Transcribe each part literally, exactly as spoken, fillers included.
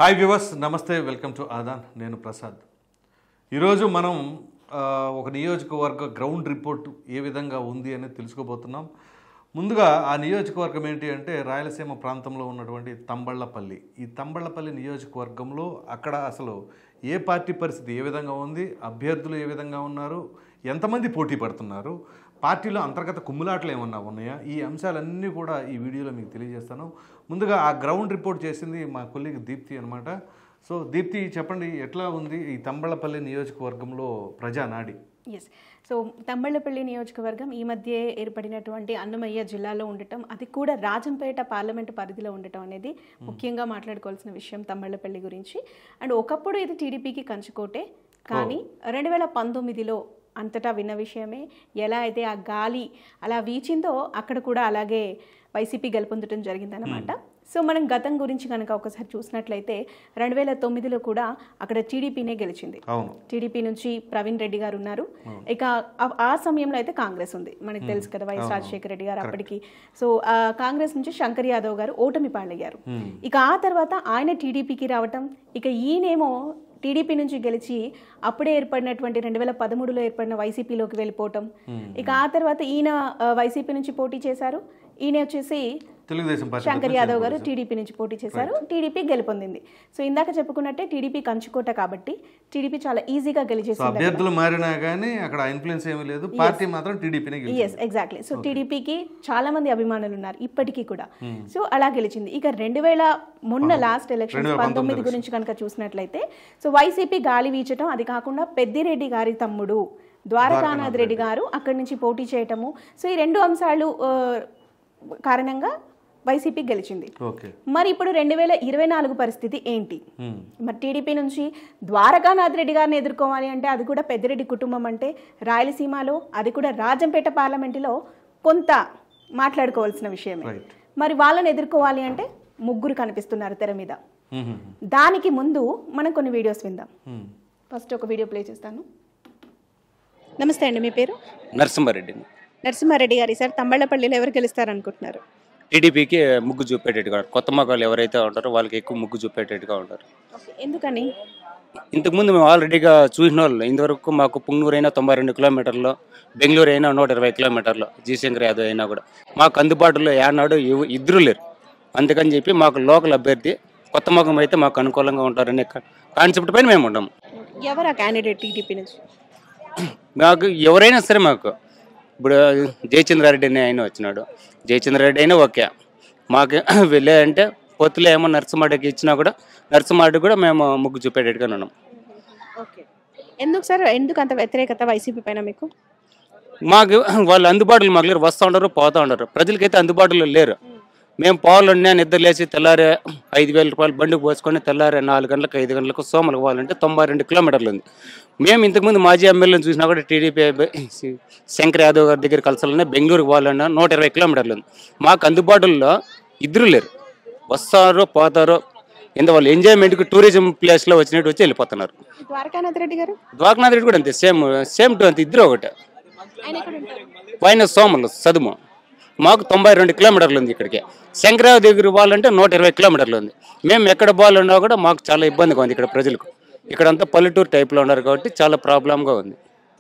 Hi viewers, నమస్తే, welcome to Aadhan. నేను ప్రసాద్. ఈరోజు మనం ఒక నియోజకవర్గ గ్రౌండ్ రిపోర్ట్ ఏ విధంగా ఉంది అనేది తెలుసుకోబోతున్నాం. ముందుగా ఆ నియోజకవర్గం ఏంటి అంటే రాయలసీమ ప్రాంతంలో ఉన్నటువంటి తంబళ్లపల్లి. ఈ తంబళ్లపల్లి నియోజకవర్గంలో అక్కడ అసలు ఏ పార్టీ పరిస్థితి ఏ విధంగా ఉంది, అభ్యర్థులు ఏ విధంగా ఉన్నారు, ఎంతమంది పోటీ పడుతున్నారు, పార్టీలో అంతర్గత కుమ్ములాటలు ఏమన్నా ఉన్నాయా, ఈ అంశాలన్నీ కూడా ఈ వీడియోలో మీకు తెలియజేస్తాను. ముందుగా ఆ గ్రౌండ్ రిపోర్ట్ చేసింది మా కొలీగ్ దీప్తి అనమాట. సో దీప్తి, చెప్పండి, ఎట్లా ఉంది ఈ తంబళ్లపల్లి నియోజకవర్గంలో ప్రజానాడి? ఎస్ సో తంబళ్లపల్లి నియోజకవర్గం ఈ మధ్య ఏర్పడినటువంటి అన్నమయ్య జిల్లాలో ఉండటం, అది కూడా రాజంపేట పార్లమెంటు పరిధిలో ఉండటం అనేది ముఖ్యంగా మాట్లాడుకోవాల్సిన విషయం తంబళ్లపల్లి గురించి. అండ్ ఒకప్పుడు ఇది టీడీపీకి కంచుకోటే, కానీ రెండు వేల పంతొమ్మిదిలో అంతటా విన్న విషయమే. ఎలా అయితే ఆ గాలి అలా వీచిందో అక్కడ కూడా అలాగే వైసీపీ గెలుపొందడం జరిగిందనమాట. సో మనం గతం గురించి కనుక ఒకసారి చూసినట్లయితే రెండు వేల తొమ్మిదిలో కూడా అక్కడ టీడీపీనే గెలిచింది. టీడీపీ నుంచి ప్రవీణ్ రెడ్డి గారు ఉన్నారు. ఇక ఆ సమయంలో అయితే కాంగ్రెస్ ఉంది, మనకు తెలుసు కదా, వైఎస్ రాజశేఖర రెడ్డి గారు అప్పటికి. సో కాంగ్రెస్ నుంచి శంకర్ యాదవ్ గారు ఓటమి పాలయ్యారు. ఇక ఆ తర్వాత ఆయన టీడీపీకి రావటం, ఇక ఈయనేమో టీడీపీ నుంచి గెలిచి అప్పుడే ఏర్పడినటువంటి రెండు వేల పదమూడులో ఏర్పడిన వైసీపీలోకి వెళ్ళిపోవటం. ఇక ఆ తర్వాత ఈయన వైసీపీ నుంచి పోటీ చేశారు, ఈయన వచ్చేసి తెలుగుదేశం పార్టీ శంకర్ యాదవ్ గారు టీడీపీ నుంచి పోటీ చేశారు, టీడీపీ గెలుపొందింది. సో ఇందాక చెప్పుకున్నట్టే టీడీపీ కంచుకోట కాబట్టి టీడీపీ చాలా ఈజీగా గెలిచేసింది. అభ్యర్థులు మారినా కానీ అక్కడ ఇన్ఫ్లుయెన్స్ ఏమీ లేదు, పార్టీ మాత్రం టీడీపీనే గెలిచింది. Yes exactly. సో టీడీపీకి చాలా మంది అభిమానులు ఉన్నారు ఇప్పటికీ కూడా. సో అలా గెలిచింది. ఇక రెండు వేల మొన్న లాస్ట్ ఎలక్షన్ పంతొమ్మిది గురించి కనుక చూసినట్లయితే, సో వైసీపీ గాలి వీచటం, అది కాకుండా పెద్దిరెడ్డి గారి తమ్ముడు ద్వారకానాథ్ రెడ్డి గారు అక్కడి నుంచి పోటీ చేయటము. సో ఈ రెండు అంశాలు కారణంగా వైసీపీ గెలిచింది. మరి ఇప్పుడు రెండు వేల ఇరవై నాలుగు పరిస్థితి ఏంటి? మరి టీడీపీ నుంచి ద్వారకానాథ్ రెడ్డి గారిని ఎదుర్కోవాలి అంటే, అది కూడా పెద్దిరెడ్డి కుటుంబం అంటే రాయలసీమలో, అది కూడా రాజంపేట పార్లమెంటులో కొంత మాట్లాడుకోవాల్సిన విషయమే. మరి వాళ్ళని ఎదుర్కోవాలి అంటే ముగ్గురు కనిపిస్తున్నారు తెర మీద. దానికి ముందు మనం కొన్ని వీడియోస్ విందాం. ఫస్ట్ ఒక వీడియో ప్లే చేస్తాను. నమస్తే అండి, మీ పేరు? నరసింహారెడ్డి. నరసింహారెడ్డి గారు, సార్ తంబళ్లపల్లిలో ఎవరు గెలుస్తారు అనుకుంటున్నారు? టీడీపీకి ముగ్గు చూపేటట్టుగా, కొత్త మగాళ్ళు ఎవరైతే ఉంటారో వాళ్ళకి ఎక్కువ ముగ్గు చూపేటట్టుగా ఉంటారు. ఎందుకని? ఇంతకుముందు మేము ఆల్రెడీగా చూసిన వాళ్ళు, ఇంతవరకు మాకు పుంగనూరు అయినా తొంభై రెండు కిలోమీటర్లు, బెంగళూరు అయినా నూట ఇరవై కిలోమీటర్లు, జీ శంకర్ యాదవ్ అయినా కూడా మాకు అందుబాటులో ఏనాడు ఇద్దరు లేరు. అందుకని చెప్పి మాకు లోకల్ అభ్యర్థి కొత్త మగం అయితే మాకు అనుకూలంగా ఉంటారనే కాన్సెప్ట్ పైన మేము ఉంటాము. ఎవరు క్యాండిడేట్ టీడీపీ నుంచి? మాకు ఎవరైనా సరే, మాకు ఇప్పుడు జయచంద్రారెడ్డి అని ఆయన వచ్చినాడు, జయచంద్రారెడ్డి అయినా ఓకే. మాకు వెళ్ళే అంటే పొత్తులో ఏమో నరసింహారెడ్డికి ఇచ్చినా కూడా నరసింహారెడ్డి కూడా మేము ముగ్గు చూపేటట్టుగా ఉన్నాం. ఓకే, ఎందుకు సార్, ఎందుకు అంత వ్యతిరేకత వైసీపీ పైన మీకు? మాకు వాళ్ళు అందుబాటులో మాకు లేరు, వస్తూ ఉండరు పోతూ ఉండరు. ప్రజలకైతే అందుబాటులో లేరు. మేము పోవాలంటే నిద్ర లేచి తెల్లారే ఐదు వేల రూపాయలు బండికి పోసుకొని తెల్లారే నాలుగు గంటలకు ఐదు గంటలకు సోమలకు పోవాలంటే తొంభై రెండు కిలోమీటర్లు ఉంది. మేము ఇంతకుముందు మాజీ ఎమ్మెల్యేని చూసినా కూడా టీడీపీ శంకర్ యాదవ్ గారి దగ్గర కలసాలన్నా బెంగళూరుకి పోవాలన్నా నూట ఇరవై కిలోమీటర్లు ఉంది. మాకు అందుబాటులో ఇద్దరు లేరు, వస్తారో పోతారో, ఎంత వాళ్ళు ఎంజాయ్మెంట్కి టూరిజం ప్లేస్లో వచ్చినట్టు వచ్చి వెళ్ళిపోతున్నారు. ద్వారకానాథ్ రెడ్డి గారు? ద్వారకానాథ్ రెడ్డి కూడా అంతే, సేమ్ సేమ్ టు అంతే, ఇద్దరు ఒకటే. పైన సోమలు చదువు మాకు తొంభై రెండు కిలోమీటర్లు ఉంది ఇక్కడికి. శంకరావు దగ్గర పోవాలంటే నూట ఇరవై కిలోమీటర్లు ఉంది. మేము ఎక్కడ పోవాలన్నా కూడా మాకు చాలా ఇబ్బందిగా ఉంది ఇక్కడ ప్రజలకు. ఇక్కడంతా పల్లెటూరు టైప్లో ఉన్నారు కాబట్టి చాలా ప్రాబ్లంగా ఉంది.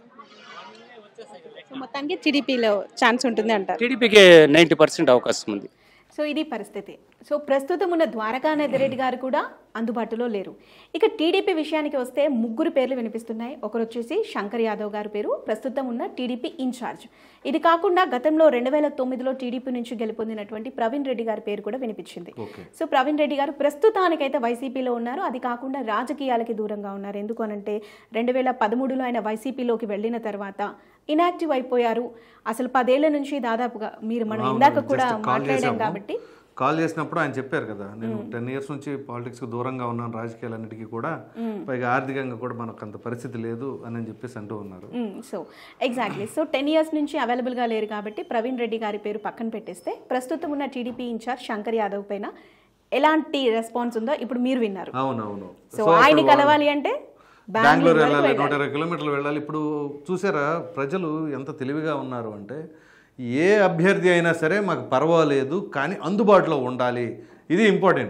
మొత్తానికి టీడీపీలో ఛాన్స్ ఉంటుంది అంటారు? టీడీపీకి నైంటీ పర్సెంట్ అవకాశం ఉంది. సో ఇది పరిస్థితి. సో ప్రస్తుతం ఉన్న ద్వారకానాథ్ రెడ్డి గారు కూడా అందుబాటులో లేరు. ఇక టీడీపీ విషయానికి వస్తే ముగ్గురు పేర్లు వినిపిస్తున్నాయి. ఒకరు వచ్చేసి శంకర్ యాదవ్ గారి పేరు, ప్రస్తుతం ఉన్న టీడీపీ ఇన్ఛార్జ్. ఇది కాకుండా గతంలో రెండు వేల తొమ్మిదిలో టీడీపీ నుంచి గెలుపొందినటువంటి ప్రవీణ్ రెడ్డి గారి పేరు కూడా వినిపించింది. సో ప్రవీణ్ రెడ్డి గారు ప్రస్తుతానికైతే వైసీపీలో ఉన్నారు, అది కాకుండా రాజకీయాలకి దూరంగా ఉన్నారు. ఎందుకు అనంటే రెండు వేల పదమూడులో ఆయన వైసీపీలోకి వెళ్ళిన తర్వాత ఇనాక్టివ్ అయిపోయారు. అసలు పదేళ్ల నుంచి దాదాపుగా మీరు మనం ఇందాక కూడా మాట్లాడాం కాబట్టి కాల్ చేసినప్పుడు ఆయన చెప్పారు కదా, నేను టెన్ ఇయర్స్ నుంచి పాలిటిక్స్కి దూరంగా ఉన్నాను, రాజకీయాలన్నిటికీ కూడా, పైగా ఆర్థికంగా కూడా మనకు అంత పరిస్థితి లేదు అని చెప్పేసి అంటూ ఉన్నారు. So exactly. So ten years నుంచి అవైలబుల్గా లేరు కాబట్టి ప్రవీణ్ రెడ్డి గారి పేరు పక్కన పెట్టేస్తే ప్రస్తుతం ఉన్న టీడీపీ ఇన్ఛార్జ్ శంకర్ యాదవ్ పైన ఎలాంటి రెస్పాన్స్ ఉందో ఇప్పుడు మీరు విన్నారు. అవునవును. సో ఆయన కలవాలి అంటే బెంగళూరు వెళ్ళాలి, నూట ఇరవై కిలోమీటర్లు వెళ్ళాలి. ఇప్పుడు చూసారా ప్రజలు ఎంత తెలివిగా ఉన్నారు అంటే, ఏ అభ్యర్థి అయినా సరే మాకు పర్వాలేదు కానీ అందుబాటులో ఉండాలి, ఇది ఇంపార్టెంట్.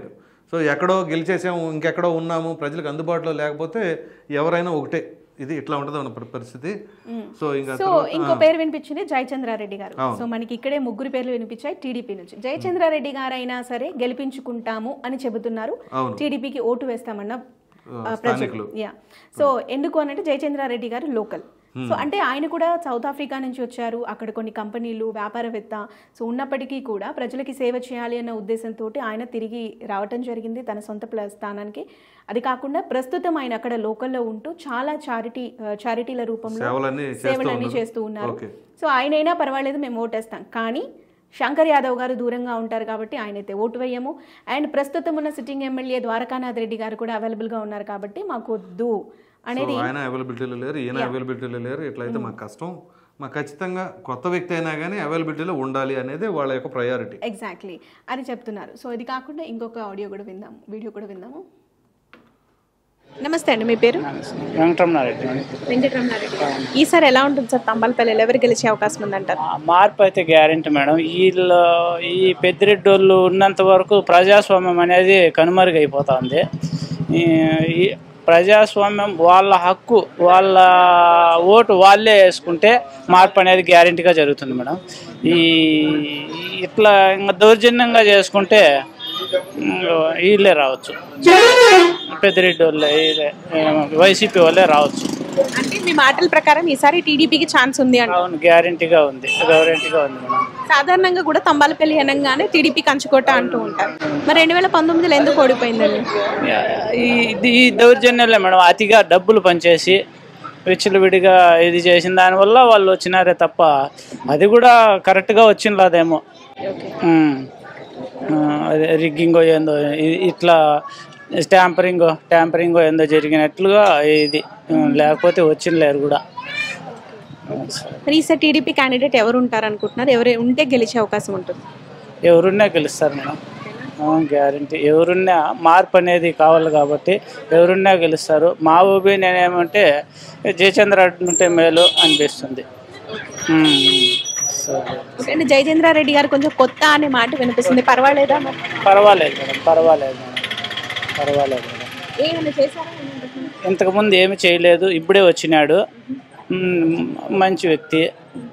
సో ఎక్కడో గెలిచేసాము ఇంకెక్కడో ఉన్నాము ప్రజలకు అందుబాటులో లేకపోతే ఎవరైనా ఒకటే, ఇది ఇట్లా ఉంటుంది అన్న పరిస్థితి. సో ఇంకా సో ఇంకో పేరు వినిపించింది జయచంద్రారెడ్డి గారు. సో మనకి ఇక్కడే ముగ్గురు పేర్లు వినిపించాయి టీడీపీ నుంచి. జయచంద్రారెడ్డి గారు అయినా సరే గెలిపించుకుంటాము అని చెబుతున్నారు, టీడీపీకి ఓటు వేస్తామన్న ప్రజలు. యా సో ఎందుకు అనంటే జయచంద్రారెడ్డి గారు లోకల్. సో అంటే ఆయన కూడా సౌత్ ఆఫ్రికా నుంచి వచ్చారు, అక్కడ కొన్ని కంపెనీలు వ్యాపారవేత్త. సో ఉన్నప్పటికీ కూడా ప్రజలకి సేవ చేయాలి అన్న ఉద్దేశంతో ఆయన తిరిగి రావటం జరిగింది తన సొంత స్థానానికి. అది కాకుండా ప్రస్తుతం ఆయన అక్కడ లోకల్లో ఉంటూ చాలా చారిటీ చారిటీల రూపంలో సేవలన్నీ చేస్తూ ఉన్నారు. సో ఆయనైనా పర్వాలేదు మేము ఓటేస్తాం, కానీ శంకర్ యాదవ్ గారు దూరంగా ఉంటారు కాబట్టి ఆయనైతే ఓటు వేయము. అండ్ ప్రస్తుతం ఉన్న సిట్టింగ్ ఎమ్మెల్యే ద్వారకానాథ్ రెడ్డి గారు కూడా అవైలబుల్గా ఉన్నారు కాబట్టి మాకు వద్దు అనేది. ఆయన అవైలబిలిటీలో లేరు, ఈయన అవైలబిలిటీలో లేరు, ఇట్లయితే మాకు కష్టం, మాకు ఖచ్చితంగా కొత్త వ్యక్తి అయినా కానీ అవైలబిలిటీలో ఉండాలి అనేది వాళ్ళ యొక్క ప్రయారిటీ. ఎగ్జాక్ట్లీ అని చెప్తున్నారు. సో ఇది కాకుండా ఇంకొక ఆడియో కూడా విందాము, వీడియో కూడా విందాము. నమస్తే అండి, మీ పేరు? వెంకటరమణారెడ్డి. వెంకటరమణారెడ్డి. ఈసారి ఎలా ఉంటుంది సార్ తంబాలపల్లిలో, ఎవరు గెలిచే అవకాశం ఉందంటారు? మార్పు అయితే గ్యారెంటీ మేడం. వీళ్ళు ఈ పెద్దిరెడ్డి వాళ్ళు ఉన్నంత వరకు ప్రజాస్వామ్యం అనేది కనుమరుగైపోతుంది. ఈ ప్రజాస్వామ్యం వాళ్ళ హక్కు, వాళ్ళ ఓటు వాళ్ళే వేసుకుంటే మార్పు అనేది గ్యారెంటీగా జరుగుతుంది మేడం. ఈ ఇట్లా ఇంకా దౌర్జన్యంగా చేసుకుంటే వీళ్ళే రావచ్చు, పెద్దిరెడ్డి వాళ్ళే వైసీపీ వాళ్ళే రావచ్చు. అంటే మీ మాటల ప్రకారం ఈసారి టీడీపీకి ఛాన్స్ ఉంది అంటే? అవును, గ్యారెంటీగా ఉంది, గ్యారెంటీగా ఉంది మేడం. సాధారణంగా కూడా తంబాలపల్లి అనగానే టీడీపీ కంచుకోట అంటూ ఉంటారు, మరి రెండు వేల పంతొమ్మిదిలో ఎందుకు ఓడిపోయిందండి? ఈ దౌర్జన్యాలే మేడం, అతిగా డబ్బులు పనిచేసి విచ్చలవిడిగా ఇది చేసిన దానివల్ల వాళ్ళు వచ్చినారే తప్ప అది కూడా కరెక్ట్గా వచ్చినదేమో. అదే రిగ్గింగో ఏందో ఇట్లా ట్యాంపరింగో ట్యాంపరింగో ఏందో జరిగినట్లుగా ఇది, లేకపోతే వచ్చిన లేరు కూడా. ఈసారి టీడీపీ క్యాండిడేట్ ఎవరు ఉంటారు అనుకుంటున్నారు? ఎవరు ఉంటే గెలిచే అవకాశం ఉంటుంది? ఎవరున్నా గెలుస్తారు మేడం, గ్యారంటీ. ఎవరున్నా మార్పు అనేది కావాలి కాబట్టి ఎవరున్నా గెలుస్తారు. మా ఒపీనియన్ ఏమంటే జయచంద్రారెడ్డి ఉంటే మేలు అనిపిస్తుంది. అంటే జయచంద్రారెడ్డి గారు కొంచెం కొత్త అనే మాట వినిపిస్తుంది, పర్వాలేదా? పర్వాలేదు మేడం, పర్వాలేదు మేడం, పర్వాలేదు మేడం. ఏమైనా చేశారా? ఇంతకుముందు ఏమి చేయలేదు, ఇప్పుడే వచ్చినాడు. మంచి వ్యక్తి,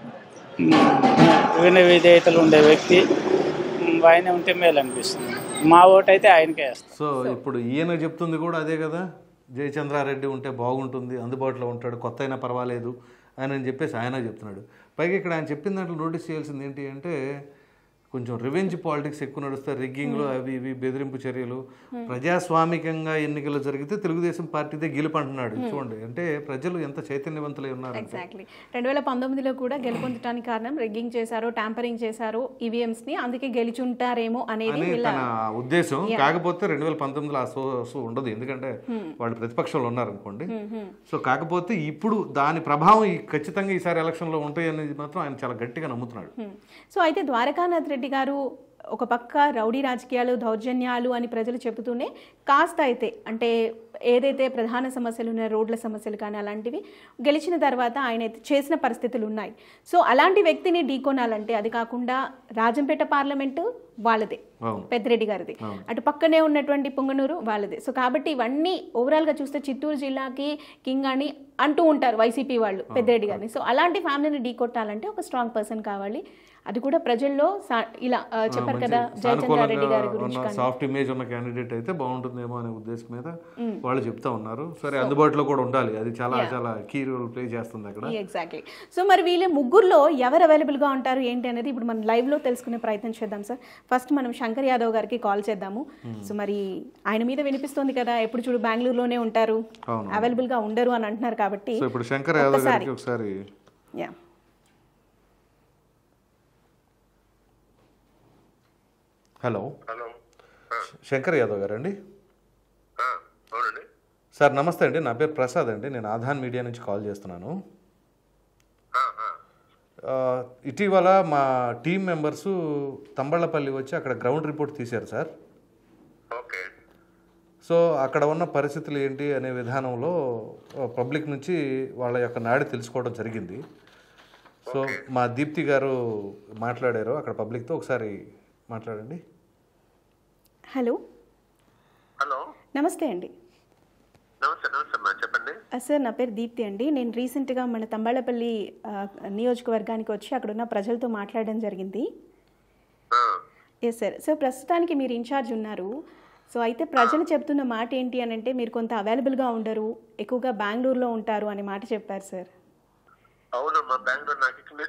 వినయ విధేయతలు ఉండే వ్యక్తి, ఆయన ఉంటే మేలు అనిపిస్తుంది. మా ఓటు అయితే ఆయనకే వేస్తాం. సో ఇప్పుడు ఈయన చెప్తుంది కూడా అదే కదా, జయచంద్రారెడ్డి ఉంటే బాగుంటుంది, అందుబాటులో ఉంటాడు, కొత్త అయినా పర్వాలేదు అని చెప్పేసి ఆయన చెప్తున్నాడు. పైగా ఇక్కడ ఆయన చెప్పిన దాంట్లో నోటీస్ చేయాల్సింది ఏంటి అంటే, కొంచెం రివెంజ్ పాలిటిక్స్ ఎక్కువ నడుస్తాయి, రిగ్గింగ్లు అవి ఇవి బెదిరింపు చర్యలు. ప్రజాస్వామికంగా ఎన్నికలు జరిగితే తెలుగుదేశం పార్టీదే గెలుపు అంటున్నాడు. చూడండి అంటే ప్రజలు ఎంత చైతన్యవంతులై ఉన్నారు. ఎగ్జాక్ట్లీ రెండు వేల పంతొమ్మిదిలో కూడా గెలుపొందడానికి కారణం రిగ్గింగ్ చేశారు, ట్యాంపరింగ్ చేశారు ఈవీఎంస్ ని, అందుకే గెలిచుంటారేమో అనేది తన ఉద్దేశం. కాకపోతే రెండు వేల పంతొమ్మిదిలో ఆ సో సో ఉండదు, ఎందుకంటే వాళ్ళు ప్రతిపక్షంలో ఉన్నారు అనుకోండి. సో కాకపోతే ఇప్పుడు దాని ప్రభావం ఖచ్చితంగా ఈసారి ఎలక్షన్ లో ఉంటాయి అనేది మాత్రం ఆయన చాలా గట్టిగా నమ్ముతున్నాడు. సో అయితే ద్వారకానాథ్ రెడ్డి గారు ఒక పక్క రౌడీ రాజకీయాలు, దౌర్జన్యాలు అని ప్రజలు చెబుతూనే కాస్త అయితే అంటే ఏదైతే ప్రధాన సమస్యలు ఉన్నాయో రోడ్ల సమస్యలు కానీ అలాంటివి గెలిచిన తర్వాత ఆయన అయితే చేసిన పరిస్థితులు ఉన్నాయి. సో అలాంటి వ్యక్తిని ఢీకొనాలంటే, అది కాకుండా రాజంపేట పార్లమెంటు వాళ్ళదే, పెద్దిరెడ్డి గారిది, అటు పక్కనే ఉన్నటువంటి పొంగనూరు వాళ్ళదే. సో కాబట్టి ఇవన్నీ ఓవరాల్గా చూస్తే చిత్తూరు జిల్లాకి కింగ్ అని అంటూ ఉంటారు వైసీపీ వాళ్ళు పెద్దిరెడ్డి గారిని. సో అలాంటి ఫ్యామిలీని ఢీకొట్టాలంటే ఒక స్ట్రాంగ్ పర్సన్ కావాలి, అది కూడా ప్రజల్లో ఇలా చెప్పారు కదా జయచంద్రారెడ్డి గారి గురించి. సాఫ్ట్ ఇమేజ్ ఉన్న క్యాండిడేట్ అయితే బాగుంటుందేమో అనే ఉద్దేశం మీద వాళ్ళు చెప్తా ఉన్నారు. సరే అందుబాటులో కూడా ఉండాలి, అది చాలా చాలా కీ రోల్ ప్లే చేస్తుంది అక్కడ. ఎగ్జాక్ట్లీ. సో మరి వీళ్ళ ముగ్గురులో ఎవరు అవైలబుల్ గా ఉంటారు ఏంటి అనేది ఇప్పుడు మనం లైవ్ లో తెలుసుకునే ప్రయత్నం చేద్దాం సార్. ఫస్ట్ మనం శంకర్ యాదవ్ గారికి కాల్ చేద్దాము. సో మరి ఆయన మీద వినిపిస్తుంది కదా, ఎప్పుడు చూడు బెంగళూరులోనే ఉంటారు, అవైలబుల్ గా ఉండరు అని అంటున్నారు కాబట్టి ఇప్పుడు శంకర్ యాదవ్ గారికి ఒకసారి. యా హలో శంకర్ యాదవ్ గారు అండి? సార్ నమస్తే అండి, నా పేరు ప్రసాద్ అండి, నేను ఆధాన్ మీడియా నుంచి కాల్ చేస్తున్నాను. ఇటీవల మా టీం మెంబర్సు తంబళ్ళపల్లి వచ్చి అక్కడ గ్రౌండ్ రిపోర్ట్ తీశారు సార్. సో అక్కడ ఉన్న పరిస్థితులు ఏంటి అనే విధానంలో పబ్లిక్ నుంచి వాళ్ళ యొక్క నాడి తెలుసుకోవడం జరిగింది. సో మా దీప్తి గారు మాట్లాడారు అక్కడ పబ్లిక్తో, ఒకసారి మాట్లాడండి. హలో నమస్తే అండి. నమస్తే నమస్తే అమ్మా, చెప్పండి. సార్ నా పేరు దీప్తి అండి. నేను రీసెంట్గా మన తంబాళపల్లి నియోజకవర్గానికి వచ్చి అక్కడ ఉన్న ప్రజలతో మాట్లాడడం జరిగింది. Yes sir. సో ప్రస్తుతానికి మీరు ఇన్ఛార్జ్ ఉన్నారు. సో అయితే ప్రజలు చెప్తున్న మాట ఏంటి అని అంటే మీరు కొంత అవైలబుల్గా ఉండరు, ఎక్కువగా బెంగళూరులో ఉంటారు అనే మాట చెప్పారు సార్. అవునమ్మా, బెంగళూరు నాకు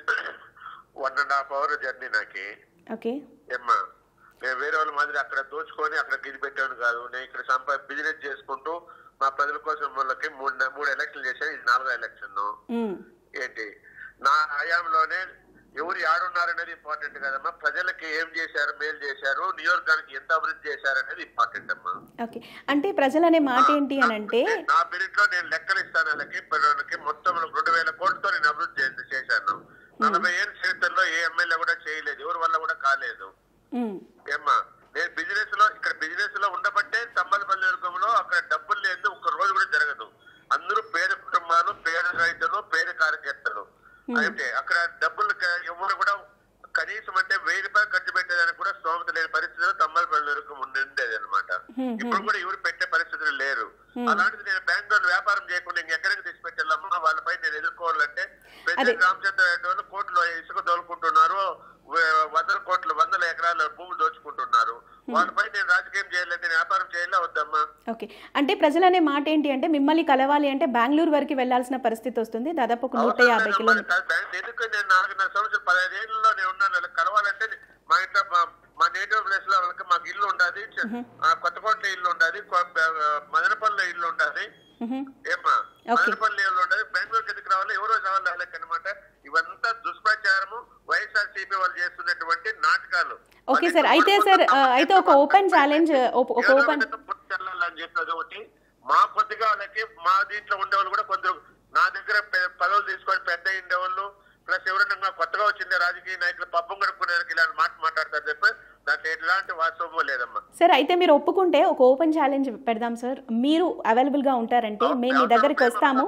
one and half hour journey నాకి. ఓకే ఏమ్మా, నేను వేరే వాళ్ళ మాదిరి అక్కడ దోచుకొని అక్కడ గిరి పెట్టాను కాదు. నేను ఇక్కడ సంపా బిజినెస్ చేసుకుంటూ మా ప్రజల కోసం వాళ్ళకి మూడు మూడు ఎలక్షన్లు చేశాను. ఇది నాలుగో ఎలక్షన్. ఏంటి నా హయాంలోనే ఎవరు ఆడున్నారనేది ఇంపార్టెంట్ కదమ్మా. ప్రజలకి ఏం చేశారు, మేలు చేశారు, నియోజకవర్గానికి ఎంత అభివృద్ధి చేశారు అనేది ఇంపార్టెంట్ అమ్మా. ఓకే, అంటే ప్రజలనే మాట ఏంటి అని అంటే నా పీరియడ్ లో నేను లెక్కలు ఇస్తాను వాళ్ళకి పిల్లలకి మొత్తం రెండు వేల కోట్లతో నేను అభివృద్ధి చేశాను. నలభై ఏళ్ళ చరిత్రలో ఏ ఎమ్మెల్యే కూడా చేయలేదు, ఎవరి వల్ల కూడా కాలేదు. ఏమ్మా, నేను బిజినెస్ లో ఇక్కడ బిజినెస్ లో ఉండబట్టే తంబలపల్లి వర్గంలో అక్కడ డబ్బులు లేదు, ఒక్క రోజు కూడా జరగదు. అందరూ పేద కుటుంబాలు, పేద రైతులు, పేద కార్యకర్తలు. అయితే అక్కడ డబ్బులు ఎవరు కూడా కనీసం అంటే వెయ్యి రూపాయలు ఖర్చు పెట్టేదానికి కూడా స్తోమత లేని పరిస్థితిలో తంబలపల్లి వర్గం ఉండేది అనమాట. ఇప్పుడు కూడా ఎవరు పెట్టే పరిస్థితులు లేరు. అలాంటిది నేను బెంగళూరు వ్యాపారం చేయకుండా ఇంకెక్కడికి తెచ్చి పెట్టాలమ్మా. వాళ్ళపై నేను ఎదుర్కోవాలంటే ప్రెసిడెంట్ రామచంద్ర రెడ్డి కోట్లు ఇసుక దోలుకుంటున్నారు, వందల కోట్లు వందల ఎకరాల భూములు దోచుకుంటున్నారు. వాళ్ళపై నేను రాజకీయం చేయాలంటే వ్యాపారం చేయాలా వద్దమ్మా. ఓకే, అంటే ప్రజలనే మాట ఏంటి అంటే మిమ్మల్ని కలవాలి అంటే బెంగళూరు వరకు వెళ్లాల్సిన పరిస్థితి వస్తుంది, దాదాపు ఒక నూట యాభై కిలోమీటర్లు. ఎందుకు నేను నాలుగున్నర సంవత్సరం పదహైదు ఏళ్ళలో నేను ఉన్నాను. వాళ్ళకి కలవాలంటే మా ఇంట్లో మా నేటివ్ ప్లేస్ లో వాళ్ళకి మాకు ఇల్లు ఉండాలి, కొత్తకోట్ల ఇల్లు ఉండాలి, మదనపల్లిలో ఇల్లు ఉండాలి. ఏమ్మా, మదనపల్లి ఇల్లు ఉండాలి. బెంగళూరుకి ఎందుకు రావాలి, ఎవరో రావాలి వాళ్ళకి అనమాట. ఇవంతా దుష్ప్రచారము, వైఎస్ఆర్సీపీ వాళ్ళు చేస్తున్నటువంటి నాటకాలు. ఓకే సార్, అయితే సార్ అయితే ఒక ఓపెన్ ఛాలెంజ్ ఒక ఓపెన్ అని చెప్పేది ఒకటి. మా కొద్దిగా వాళ్ళకి మా దీంట్లో ఉండేవాళ్ళు కూడా కొందరు నా దగ్గర పదవులు తీసుకొని పెద్ద ఉండేవాళ్ళు, ప్లస్ ఎవరైనా కొత్తగా వచ్చిందే రాజకీయ నాయకులు పబ్బం గడుపుకునే ఇలాంటి మాట మాట్లాడతారు చెప్పి దాంట్లో ఎలాంటి వాస్తవమో లేదమ్మా. సార్ అయితే మీరు ఒప్పుకుంటే ఒక ఓపెన్ ఛాలెంజ్ పెడదాం సార్. మీరు అవైలబుల్ గా ఉంటారంటే మేము మీ దగ్గరికి వస్తాము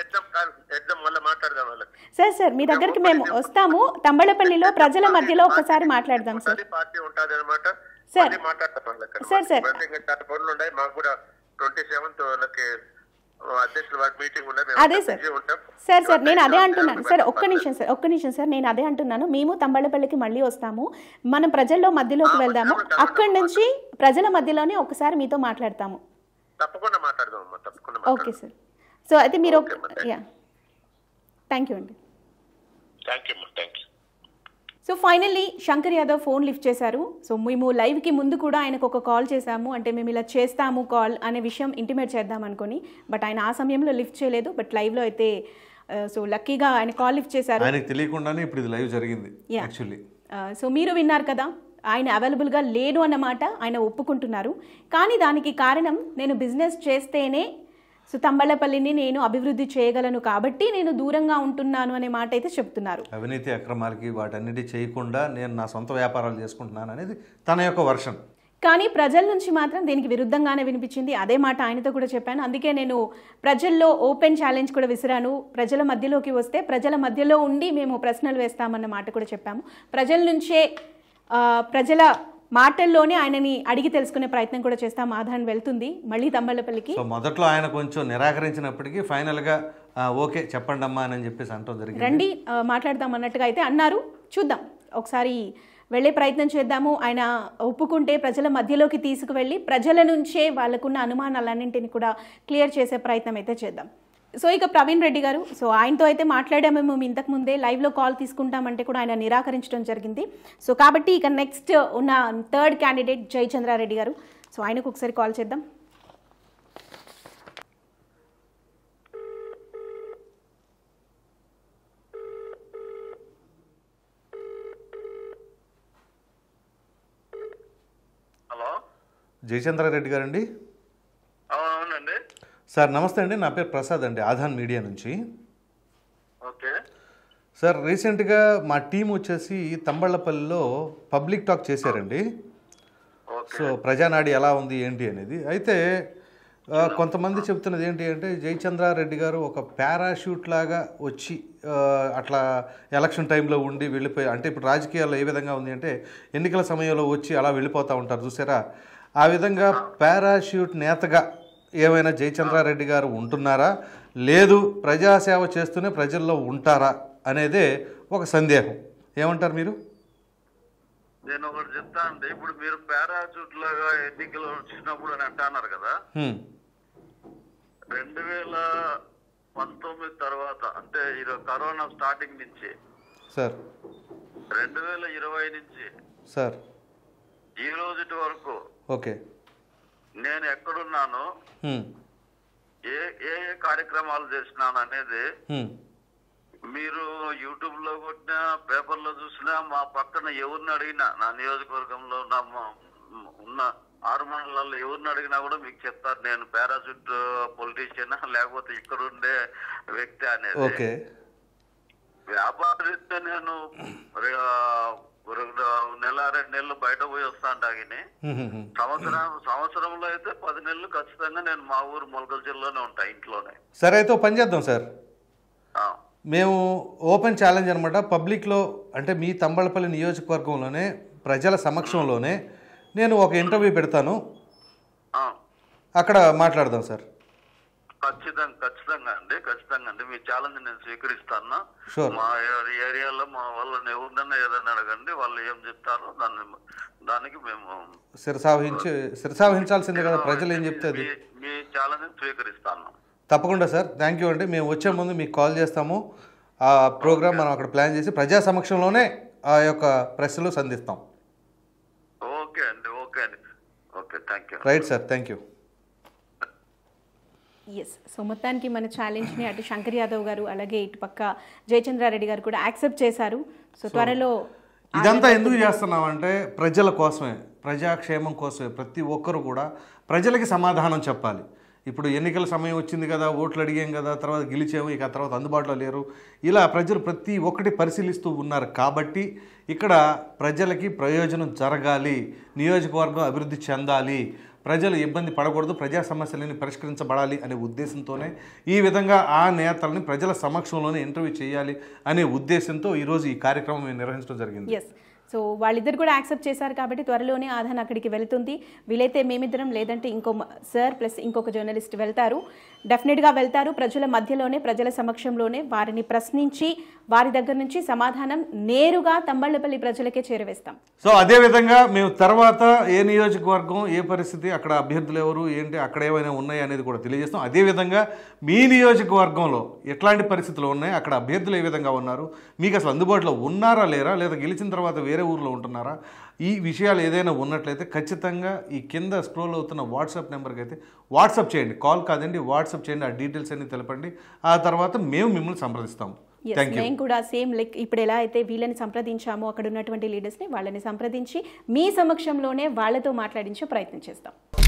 సార్. సార్ మీ దగ్గరికి మేము వస్తాము, తంబళపల్లిలో ప్రజల మధ్యలో ఒకసారి మాట్లాడదాం సార్. పార్టీ ఉంటుంది అనమాట సార్. సార్ సార్ పనులు ఉన్నాయి మాకు కూడా. ట్వంటీ సెవెంత్ వాళ్ళకి అదే సార్ సార్ సార్ నేను అదే అంటున్నాను సార్. ఒక్క నిమిషం సార్ ఒక్క నిమిషం సార్ నేను అదే అంటున్నాను. మేము తంబళపల్లికి మళ్ళీ వస్తాము, మనం ప్రజల్లో మధ్యలోకి వెళ్దాము, అక్కడి నుంచి ప్రజల మధ్యలోనే ఒకసారి మీతో మాట్లాడతాము. తప్పకుండా మాట్లాడదాం తప్పకుండా. Okay sir. సో అయితే మీరు యా థ్యాంక్ యూ అండి. Thank you thank you. So finally Shankar Yadav phone lift చేశారు. సో మేము లైవ్కి ముందు కూడా ఆయనకు ఒక కాల్ చేశాము, అంటే మేము ఇలా చేస్తాము కాల్ అనే విషయం ఇంటిమేట్ చేద్దాం అనుకుని, బట్ ఆయన ఆ సమయంలో లిఫ్ట్ చేయలేదు. బట్ లైవ్లో అయితే సో లక్కీగా ఆయన కాల్ లిఫ్ట్ చేశారు. ఆయనకు తెలియకుండానే ఇప్పుడు ఇది లైవ్ జరిగింది యాక్చువల్లీ. సో మీరు విన్నారు కదా, ఆయన అవైలబుల్గా లేడు అన్నమాట ఆయన ఒప్పుకుంటున్నారు. కానీ దానికి కారణం నేను బిజినెస్ చేస్తేనే సో తంబళపల్లిని నేను అభివృద్ధి చేయగలను కాబట్టి నేను దూరంగా ఉంటున్నాను అనే మాట అయితే చెప్తున్నారు. అవినీతి అక్రమాలకి వాటన్నిటి చేయకుండా నేను నా సొంత వ్యాపారాలు చేసుకుంటున్నాను అనేది తన యొక్క వర్షన్. కానీ ప్రజల నుంచి మాత్రం దీనికి విరుద్ధంగానే వినిపించింది. అదే మాట ఆయనతో కూడా చెప్పాను. అందుకే నేను ప్రజల్లో ఓపెన్ ఛాలెంజ్ కూడా విసిరాను. ప్రజల మధ్యలోకి వస్తే ప్రజల మధ్యలో ఉండి మేము ప్రశ్నలు వేస్తామన్న మాట కూడా చెప్పాము. ప్రజల నుంచే ప్రజల మాటల్లోనే ఆయనని అడిగి తెలుసుకునే ప్రయత్నం కూడా చేస్తాం. ఆధారం వెళ్తుంది మళ్ళీ తంబళ్ళపల్లికి. సో మొదట్లో ఆయన కొంచెం నిరాకరించినప్పటికీ ఫైనల్గా ఓకే చెప్పండి అమ్మా అని చెప్పేసి అంటాం జరిగింది. రండి మాట్లాడదాం అన్నట్టుగా అయితే అన్నారు. చూద్దాం, ఒకసారి వెళ్ళే ప్రయత్నం చేద్దాము. ఆయన ఒప్పుకుంటే ప్రజల మధ్యలోకి తీసుకువెళ్ళి ప్రజల నుంచే వాళ్ళకున్న అనుమానాలన్నింటినీ కూడా క్లియర్ చేసే ప్రయత్నం అయితే చేద్దాం. సో ఇక ప్రవీణ్ రెడ్డి గారు, సో ఆయనతో అయితే మాట్లాడాము మేము ఇంతకు ముందే, లైవ్లో కాల్ తీసుకుంటామంటే కూడా ఆయన నిరాకరించడం జరిగింది. సో కాబట్టి ఇక నెక్స్ట్ ఉన్న థర్డ్ క్యాండిడేట్ జయచంద్రారెడ్డి గారు, సో ఆయనకు ఒకసారి కాల్ చేద్దాం. హలో, జయచంద్రారెడ్డి గారండి? అవునండి సార్. నమస్తే అండి, నా పేరు ప్రసాద్ అండి, ఆధాన్ మీడియా నుంచి. ఓకే సార్, రీసెంట్గా మా టీం వచ్చేసి తంబళ్ళపల్లిలో పబ్లిక్ టాక్ చేశారండి. సో ప్రజానాడి ఎలా ఉంది ఏంటి అనేది. అయితే కొంతమంది చెప్తున్నది ఏంటి అంటే జయచంద్రారెడ్డి గారు ఒక పారాషూట్ లాగా వచ్చి అట్లా ఎలక్షన్ టైంలో ఉండి వెళ్ళిపోయి, అంటే ఇప్పుడు రాజకీయాల్లో ఏ విధంగా ఉంది అంటే ఎన్నికల సమయంలో వచ్చి అలా వెళ్ళిపోతూ ఉంటారు చూసారా, ఆ విధంగా పారాషూట్ నేతగా ఏమైనా జయచంద్రారెడ్డి గారు ఉంటున్నారా, లేదు ప్రజాసేవ చేస్తూనే ప్రజల్లో ఉంటారా అనేదే ఒక సందేహం. ఏమంటారు మీరు? నేను ఒకటి చెప్తా అంటే, ఇప్పుడు మీరు పారాచూట్ లాగా ఎన్నికలు వచ్చినప్పుడు అని అంటున్నారు కదా, రెండు వేల పంతొమ్మిది తర్వాత అంటే కరోనా స్టార్టింగ్ నుంచి సార్ రెండు వేల ఇరవై నుంచి సార్ ఈ రోజు వరకు ఓకే నేను ఎక్కడున్నాను, ఏ ఏ ఏ కార్యక్రమాలు చేసినాను అనేది మీరు యూట్యూబ్ లో కొట్టినా పేపర్లో చూసినా, మా పక్కన ఎవరిని అడిగినా, నా నియోజకవర్గంలో ఉన్న ఉన్న ఆరు మండలాల్లో ఎవరిని అడిగినా కూడా మీకు చెప్తారు నేను పారాషూట్ పొలిటీషియన్ లేకపోతే ఇక్కడ ఉండే వ్యక్తి అనేది. వ్యాపార రీత్యా నేను నెల రెండు నెలలు బయట పోయి వస్తా అంటాగిని, సంవత్సరం సంవత్సరంలో అయితే పది నెలలు ఖచ్చితంగా నేను మా ఊరు మొలకల్ జిల్లాలోనే ఉంటా, ఇంట్లోనే. సరే, అయితే పని చేద్దాం సార్. మేము ఓపెన్ ఛాలెంజ్ అనమాట, పబ్లిక్లో అంటే మీ తంబళపల్లి నియోజకవర్గంలోనే ప్రజల సమక్షంలోనే నేను ఒక ఇంటర్వ్యూ పెడతాను, అక్కడ మాట్లాడదాం సార్. ఖచ్చితంగా ఖచ్చితంగా అండి ఖచ్చితంగా అండి మీ ఛాలెంజ్ నేను స్వీకరిస్తాను. మా ఏరియాలో మా వాళ్ళని ఎవరినైనా ఏదైనా అడగండి, వాళ్ళు ఏం చెప్తారో దాన్ని దానికి మేము శిరసావహించి శిరసావహించాల్సిందే కదా, ప్రజలు ఏం చెప్తుంది. మీ ఛాలెంజ్ స్వీకరిస్తాను. తప్పకుండా సార్, థ్యాంక్ యూ అండి. మేము వచ్చే ముందు మీకు కాల్ చేస్తాము, ఆ ప్రోగ్రామ్ మనం అక్కడ ప్లాన్ చేసి ప్రజా సమక్షంలోనే ఆ యొక్క ప్రశ్నలు సంధిస్తాం. ఓకే అండి ఓకే అండి okay thank you. Right sir, thank you. Yes, so మొత్తానికి మన ఛాలెంజ్ని అటు శంకర్ యాదవ్ గారు అలాగే ఇటు పక్క జయచంద్రారెడ్డి గారు కూడా యాక్సెప్ట్ చేశారు. సో త్వరలో ఇదంతా ఎందుకు చేస్తున్నామంటే ప్రజల కోసమే, ప్రజాక్షేమం కోసమే. ప్రతి ఒక్కరు కూడా ప్రజలకి సమాధానం చెప్పాలి. ఇప్పుడు ఎన్నికల సమయం వచ్చింది కదా, ఓట్లు అడిగాం కదా, తర్వాత గెలిచాము, ఇక తర్వాత అందుబాటులో లేరు, ఇలా ప్రజలు ప్రతి ఒక్కటి పరిశీలిస్తూ ఉన్నారు. కాబట్టి ఇక్కడ ప్రజలకి ప్రయోజనం జరగాలి, నియోజకవర్గం అభివృద్ధి చెందాలి, ప్రజలు ఇబ్బంది పడకూడదు, ప్రజా సమస్యలని పరిష్కరించబడాలి అనే ఉద్దేశంతోనే ఈ విధంగా ఆ నేతలని ప్రజల సమక్షంలోనే ఇంటర్వ్యూ చేయాలి అనే ఉద్దేశంతో ఈరోజు ఈ కార్యక్రమం మేము నిర్వహించడం జరిగింది. ఎస్, సో వాళ్ళిద్దరు కూడా యాక్సెప్ట్ చేశారు కాబట్టి త్వరలోనే ఆధాన్ అక్కడికి వెళ్తుంది. వీలైతే మేమిద్దరం లేదంటే ఇంకో సార్ ప్లస్ ఇంకొక జర్నలిస్ట్ వెళ్తారు, డెఫినెట్గా వెళ్తారు. ప్రజల మధ్యలోనే ప్రజల సమక్షంలోనే వారిని ప్రశ్నించి వారి దగ్గర నుంచి సమాధానం నేరుగా తంబళ్ళపల్లి ప్రజలకే చేరవేస్తాం. సో అదేవిధంగా మేము తర్వాత ఏ నియోజకవర్గం ఏ పరిస్థితి, అక్కడ అభ్యర్థులు ఎవరు ఏంటి, అక్కడ ఏమైనా ఉన్నాయి అనేది కూడా తెలియజేస్తాం. అదేవిధంగా మీ నియోజకవర్గంలో ఎట్లాంటి పరిస్థితులు ఉన్నాయి, అక్కడ అభ్యర్థులు ఏ విధంగా ఉన్నారు, మీకు అసలు అందుబాటులో ఉన్నారా లేరా, లేదా గెలిచిన తర్వాత వేరే ఊర్లో ఉంటున్నారా, ఈ విషయాలు ఏదైనా ఉన్నట్లయితే ఖచ్చితంగా ఈ కింద స్క్రోల్ అవుతున్న వాట్సాప్ నెంబర్కి అయితే వాట్సాప్ చేయండి, కాల్ కాదండి, వాట్సాప్ చేయండి, ఆ డీటెయిల్స్ అన్ని తెలపండి. ఆ తర్వాత మేము మిమ్మల్ని సంప్రదిస్తాము. మేము కూడా సేమ్ లైక్ ఇప్పుడు ఎలా అయితే వీళ్ళని సంప్రదించామో అక్కడ ఉన్నటువంటి లీడర్స్ని వాళ్ళని సంప్రదించి మీ సమక్షంలోనే వాళ్ళతో మాట్లాడించే ప్రయత్నం చేస్తాం.